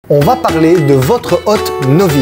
on va parler de votre Hot Novi.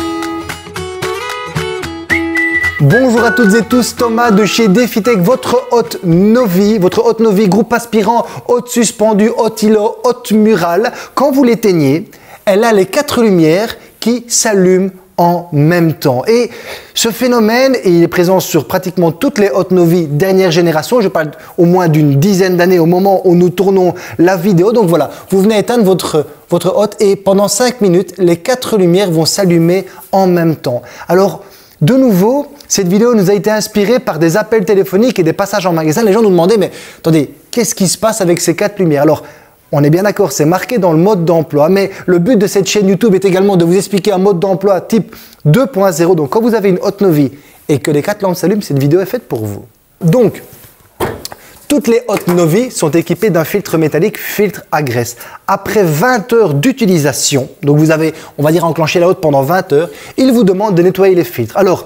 Bonjour à toutes et tous, Thomas de chez DefiTech, votre Hot Novi, groupe aspirant, haute suspendue, haute îlot, haute murale. Quand vous l'éteignez, elle a les 4 lumières qui s'allument en même temps. Et ce phénomène, il est présent sur pratiquement toutes les Hot Novi dernière génération. Je parle au moins d'une dizaine d'années au moment où nous tournons la vidéo. Donc voilà, vous venez éteindre votre Hot et pendant 5 minutes, les 4 lumières vont s'allumer en même temps. Alors, de nouveau, cette vidéo nous a été inspirée par des appels téléphoniques et des passages en magasin. Les gens nous demandaient, mais attendez, qu'est-ce qui se passe avec ces 4 lumières? Alors, on est bien d'accord, c'est marqué dans le mode d'emploi, mais le but de cette chaîne YouTube est également de vous expliquer un mode d'emploi type 2.0. Donc, quand vous avez une Hot Novi et que les 4 lampes s'allument, cette vidéo est faite pour vous. Donc, toutes les Hot Novi sont équipées d'un filtre métallique, filtre à graisse. Après 20 heures d'utilisation, donc vous avez, on va dire, enclenché la Hot pendant 20 heures, il vous demande de nettoyer les filtres. Alors,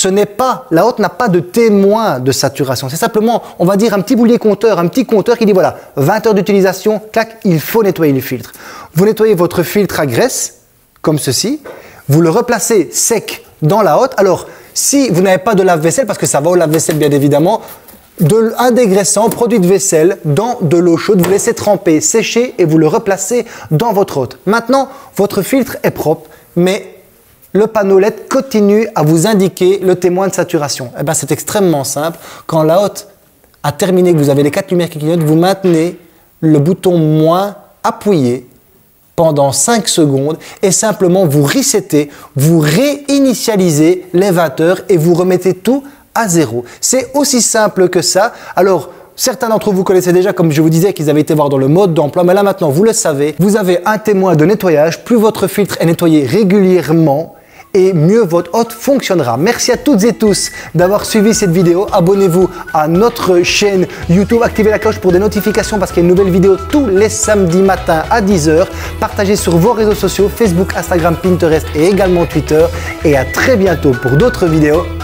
la Hot n'a pas de témoin de saturation. C'est simplement, on va dire, un petit boulier compteur, un petit compteur qui dit, voilà, 20 heures d'utilisation, clac, il faut nettoyer le filtre. Vous nettoyez votre filtre à graisse, comme ceci. Vous le replacez sec dans la Hot. Alors, si vous n'avez pas de lave-vaisselle, parce que ça va au lave-vaisselle, bien évidemment, un dégraissant, produit de vaisselle, dans de l'eau chaude, vous laissez tremper, sécher et vous le replacez dans votre Hot. Maintenant, votre filtre est propre, mais le panneau LED continue à vous indiquer le témoin de saturation. Eh bien, c'est extrêmement simple. Quand la Hot a terminé, que vous avez les 4 lumières qui clignotent, vous maintenez le bouton moins appuyé pendant 5 secondes et simplement vous resettez, vous réinitialisez les 20 heures et vous remettez tout à zéro. C'est aussi simple que ça. Alors, certains d'entre vous connaissaient déjà, comme je vous disais, qu'ils avaient été voir dans le mode d'emploi, mais là maintenant, vous le savez, vous avez un témoin de nettoyage. Plus votre filtre est nettoyé régulièrement, et mieux votre Hot fonctionnera. Merci à toutes et tous d'avoir suivi cette vidéo. Abonnez-vous à notre chaîne YouTube, activez la cloche pour des notifications parce qu'il y a une nouvelle vidéo tous les samedis matins à 10 h. Partagez sur vos réseaux sociaux, Facebook, Instagram, Pinterest et également Twitter. Et à très bientôt pour d'autres vidéos.